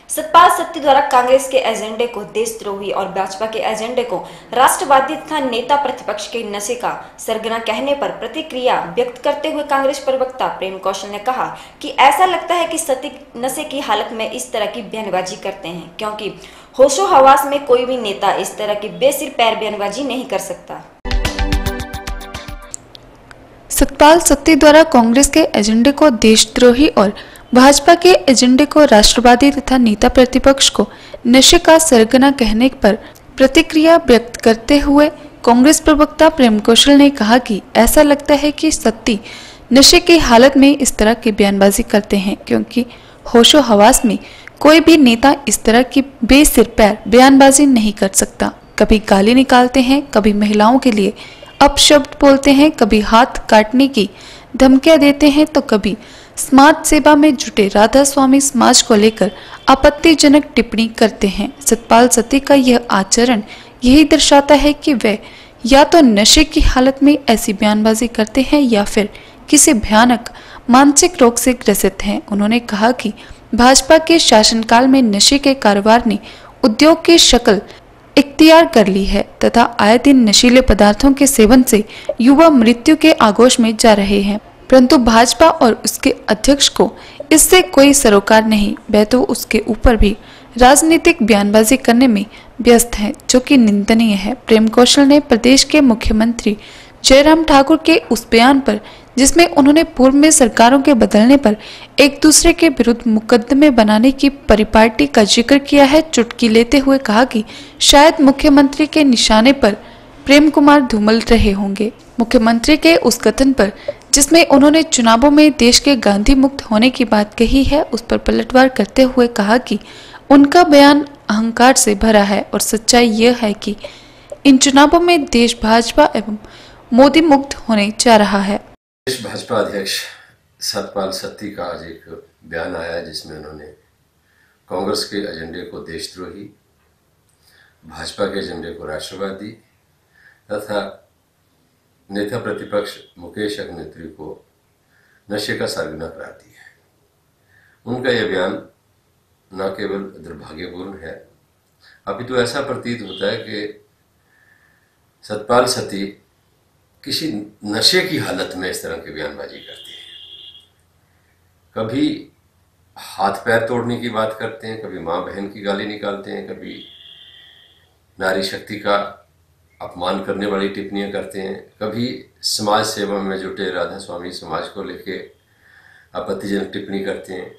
सतपाल सत्ती द्वारा कांग्रेस के एजेंडे को देशद्रोही और भाजपा के एजेंडे को राष्ट्रवादी तथा नेता प्रतिपक्ष के नशे का सरगना कहने पर प्रतिक्रिया व्यक्त करते हुए कांग्रेस प्रवक्ता प्रेम कौशल ने कहा कि ऐसा लगता है कि सत्ती नशे की हालत में इस तरह की बयानबाजी करते हैं, क्योंकि होशो हवास में कोई भी नेता इस तरह की बेसिर पैर बयानबाजी नहीं कर सकता। सतपाल सत्ती द्वारा कांग्रेस के एजेंडे को देशद्रोही और भाजपा के एजेंडे को राष्ट्रवादी तथा नेता प्रतिपक्ष को नशे का सरगना कहने पर प्रतिक्रिया व्यक्त करते हुए कांग्रेस प्रवक्ता प्रेम कौशल ने कहा कि ऐसा लगता है कि सत्ती नशे की हालत में इस तरह की बयानबाजी करते हैं, क्योंकि होशो हवास में कोई भी नेता इस तरह की बेसिर पैर बयानबाजी नहीं कर सकता। कभी गाली निकालते हैं, कभी महिलाओं के लिए अपशब्द बोलते हैं, कभी हाथ काटने की धमकियां देते हैं, तो कभी समाज सेवा में जुटे राधा स्वामी समाज को लेकर आपत्तिजनक टिप्पणी करते हैं। सतपाल सत्ती का यह आचरण यही दर्शाता है कि वे या तो नशे की हालत में ऐसी बयानबाजी करते हैं या फिर किसी भयानक मानसिक रोग से ग्रसित हैं। उन्होंने कहा कि भाजपा के शासनकाल में नशे के कारोबार ने उद्योग की शक्ल इख्तियार कर ली है तथा आए दिन नशीले पदार्थों के सेवन से युवा मृत्यु के आगोश में जा रहे हैं, परंतु भाजपा और उसके अध्यक्ष को इससे कोई सरोकार नहीं। वह तो उसके ऊपर भी राजनीतिक बयानबाजी करने में व्यस्त है, जो कि निंदनीय है। प्रेम कौशल ने प्रदेश के मुख्यमंत्री जयराम ठाकुर के उस बयान पर, जिसमें उन्होंने पूर्व में सरकारों के बदलने पर एक दूसरे के विरुद्ध मुकदमे बनाने की परिपाटी का जिक्र किया है, चुटकी लेते हुए कहा कि शायद मुख्यमंत्री के निशाने पर प्रेम कुमार धूमल रहे होंगे। मुख्यमंत्री के उस कथन पर, जिसमें उन्होंने चुनावों में देश के गांधी मुक्त होने की बात कही है, उस पर पलटवार करते हुए कहा कि उनका बयान अहंकार से भरा है और सच्चाई यह है कि इन चुनावों में देश भाजपा एवं मोदी मुक्त होने जा रहा है। देश भाजपा अध्यक्ष सतपाल सत्ती का आज एक बयान आया जिसमें उन्होंने कांग्रेस के एजेंडे को देशद्रोही, भाजपा के एजेंडे को राष्ट्रवादी तथा नेता प्रतिपक्ष मुकेश अग्निहोत्री को नशे का सरगना करार दिया है। उनका यह बयान न केवल दुर्भाग्यपूर्ण है, अपितु तो ऐसा प्रतीत होता है कि सतपाल सत्ती किसी नशे की हालत में इस तरह की बयानबाजी करते हैं। कभी हाथ पैर तोड़ने की बात करते हैं, कभी माँ बहन की गाली निकालते हैं, कभी नारी शक्ति का अपमान करने वाली टिप्पणियां करते हैं, कभी समाज सेवा में जुटे राधा स्वामी समाज को लेके आपत्तिजनक टिप्पणी करते हैं।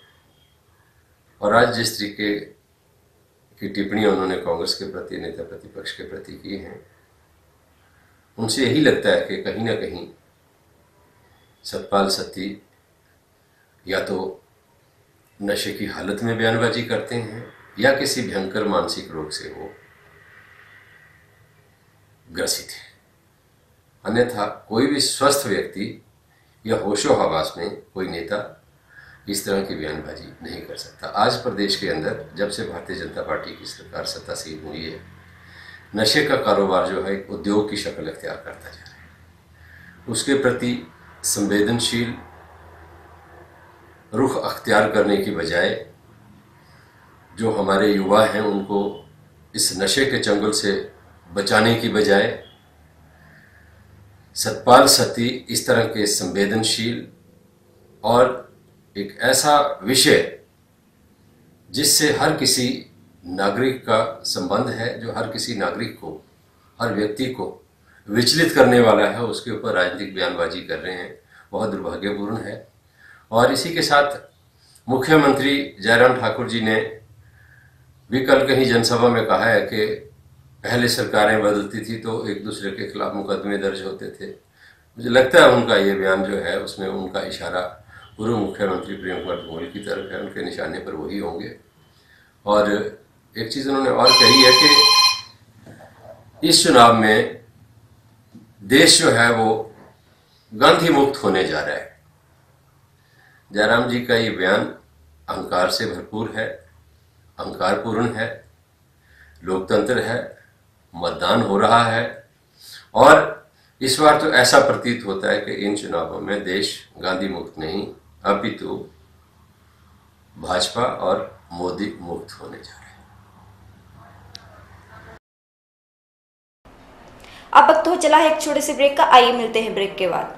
और आज जिस तरीके की टिप्पणियां उन्होंने कांग्रेस के प्रति, नेता प्रतिपक्ष के प्रति की हैं, उनसे यही लगता है कि कहीं ना कहीं सतपाल सत्ती या तो नशे की हालत में बयानबाजी करते हैं या किसी भयंकर मानसिक रोग से वो ग्रसित है। अन्यथा कोई भी स्वस्थ व्यक्ति या होशो हवास में कोई नेता इस तरह की बयानबाजी नहीं कर सकता। आज प्रदेश के अंदर जब से भारतीय जनता पार्टी की सरकार सत्तासीन हुई है, नशे का कारोबार जो है एक उद्योग की शक्ल अख्तियार करता जा रहा है। उसके प्रति संवेदनशील रुख अख्तियार करने की बजाय जो हमारे युवा हैं उनको इस नशे के चंगुल से बचाने की बजाय सतपाल सत्ती इस तरह के संवेदनशील और एक ऐसा विषय जिससे हर किसी नागरिक का संबंध है, जो हर किसी नागरिक को, हर व्यक्ति को विचलित करने वाला है, उसके ऊपर राजनीतिक बयानबाजी कर रहे हैं, बहुत दुर्भाग्यपूर्ण है। और इसी के साथ मुख्यमंत्री जयराम ठाकुर जी ने भी कल कहीं जनसभा में कहा है कि पहले सरकारें बदलती थी तो एक दूसरे के खिलाफ मुकदमे दर्ज होते थे। मुझे लगता है उनका ये बयान जो है उसमें उनका इशारा पूर्व मुख्यमंत्री प्रेम कुमार धूमल की तरफ है, उनके निशाने पर वही होंगे। और एक चीज़ उन्होंने और कही है कि इस चुनाव में देश जो है वो गांधी मुक्त होने जा रहा है। जयराम जी का ये बयान अहंकार से भरपूर है, अहंकारपूर्ण है। लोकतंत्र है, मतदान हो रहा है और इस बार तो ऐसा प्रतीत होता है कि इन चुनावों में देश गांधी मुक्त नहीं अपितु भाजपा और मोदी मुक्त होने जा रहे हैं। अब वक्त हो चला है एक छोटे से ब्रेक का, आइए मिलते हैं ब्रेक के बाद।